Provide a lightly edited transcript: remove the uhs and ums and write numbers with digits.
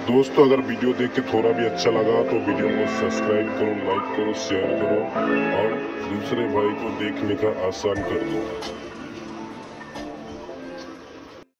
दोस्तों अगर वीडियो देख के थोड़ा भी अच्छा लगा तो वीडियो को सब्सक्राइब करो, लाइक करो, शेयर करो और दूसरे भाई को देखने का आसान कर दो।